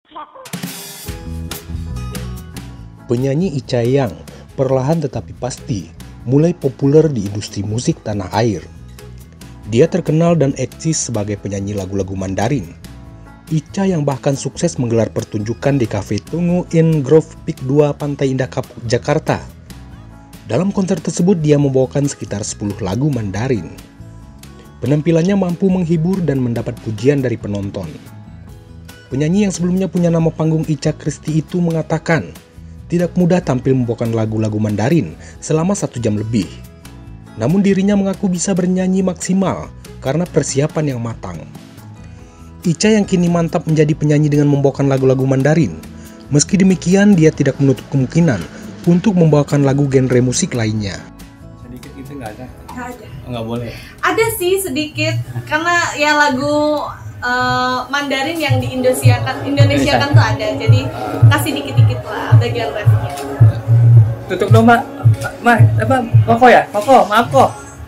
Penyanyi Icha Yang perlahan tetapi pasti mulai populer di industri musik tanah air. Dia terkenal dan eksis sebagai penyanyi lagu-lagu Mandarin. Icha yang bahkan sukses menggelar pertunjukan di Cafe Tungu in Grove Peak 2 Pantai Indah Kapuk, Jakarta. Dalam konser tersebut dia membawakan sekitar 10 lagu Mandarin. Penampilannya mampu menghibur dan mendapat pujian dari penonton. Penyanyi yang sebelumnya punya nama panggung Icha Christy itu mengatakan tidak mudah tampil membawakan lagu-lagu Mandarin selama 1 jam lebih. Namun dirinya mengaku bisa bernyanyi maksimal karena persiapan yang matang. Icha yang kini mantap menjadi penyanyi dengan membawakan lagu-lagu Mandarin. Meski demikian, dia tidak menutup kemungkinan untuk membawakan lagu genre musik lainnya. Sedikit itu nggak ada? Nggak ada. Nggak boleh? Ada sih sedikit, karena ya lagu Mandarin yang di-Indonesiakan tuh ada. Jadi kasih dikit-dikit lah bagian refnya. Tutup dong, Mbak. Mako ya? Mako.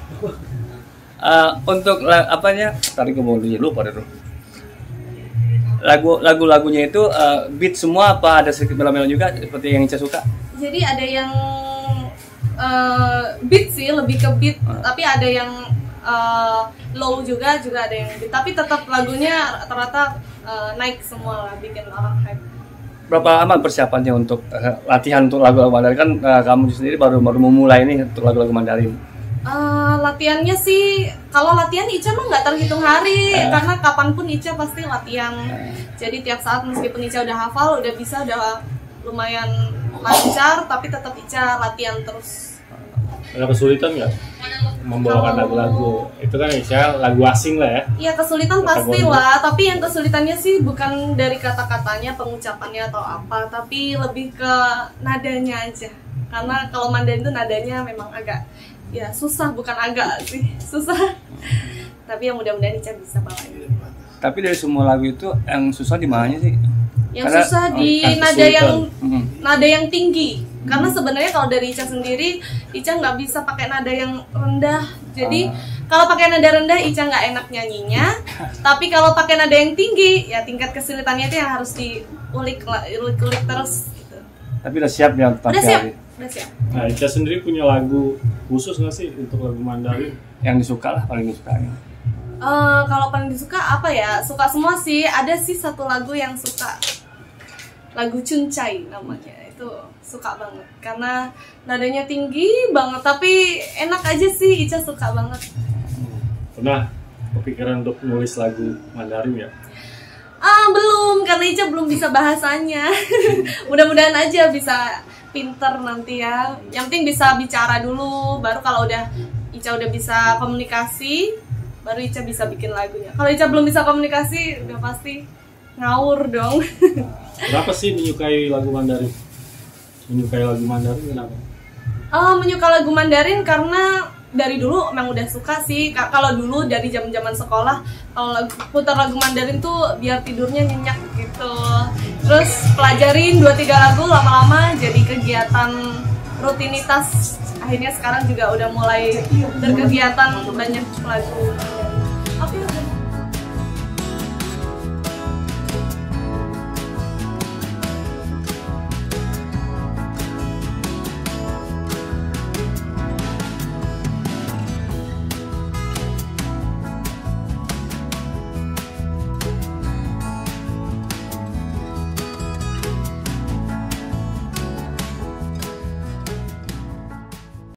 Untuk apanya? Tadi gue mau lupa dulu. Lagu-lagunya itu beat semua apa ada sedikit melo-melo juga seperti yang Icha suka? Jadi ada yang beat sih, lebih ke beat, tapi ada yang low juga ada yang beat. Tapi tetap lagunya rata-rata naik semua lah, bikin orang hype. Berapa lama persiapannya untuk latihan untuk lagu-lagu Mandarin? Kan kamu sendiri baru memulai nih untuk lagu-lagu Mandarin. Latihannya sih, kalau latihan Icha mah nggak terhitung hari, karena kapanpun Icha pasti latihan. Jadi tiap saat meskipun Icha udah hafal, udah bisa, udah lumayan lancar, tapi tetap Icha latihan terus. Ada kesulitan nggak membawakan lagu-lagu? Itu kan Icha lagu asing lah ya? Iya, kesulitan pastilah, tapi yang kesulitannya sih bukan dari kata-katanya, pengucapannya atau apa, tapi lebih ke nadanya aja. Karena kalau Mandarin itu nadanya memang agak ya susah, bukan agak sih, susah. Tapi yang mudah-mudahan Icha bisa bawain. Tapi dari semua lagu itu yang susah di mananya sih? Yang susah di nada yang tinggi. Karena sebenarnya kalau dari Icha sendiri, Icha nggak bisa pakai nada yang rendah. Jadi kalau pakai nada rendah Icha nggak enak nyanyinya. Tapi kalau pakai nada yang tinggi, ya tingkat kesulitannya itu yang harus diulik terus. Gitu. Tapi udah siap ya? Udah siap. Nah, Icha sendiri punya lagu khusus nggak sih untuk lagu Mandarin? Yang disuka lah, paling disuka. Kalau paling disuka apa ya? Suka semua sih. Ada sih satu lagu yang suka, lagu Cuncai namanya. Itu suka banget karena nadanya tinggi banget, tapi enak aja sih. Icha suka banget. Pernah kepikiran untuk nulis lagu Mandarin ya? Belum, karena Icha belum bisa bahasanya. Mudah-mudahan aja bisa pinter nanti ya. Yang penting bisa bicara dulu, baru kalau Icha udah bisa komunikasi, baru Icha bisa bikin lagunya. Kalau Icha belum bisa komunikasi, udah pasti ngawur dong. Kenapa sih menyukai lagu Mandarin? Menyukai lagu Mandarin kenapa? Menyukai lagu Mandarin karena dari dulu emang udah suka sih. Kalau dulu dari zaman sekolah, kalau putar lagu Mandarin tuh biar tidurnya nyenyak gitu. Terus pelajarin 2-3 lagu, lama-lama jadi kegiatan rutinitas. Akhirnya sekarang juga udah mulai berkegiatan banyak lagu.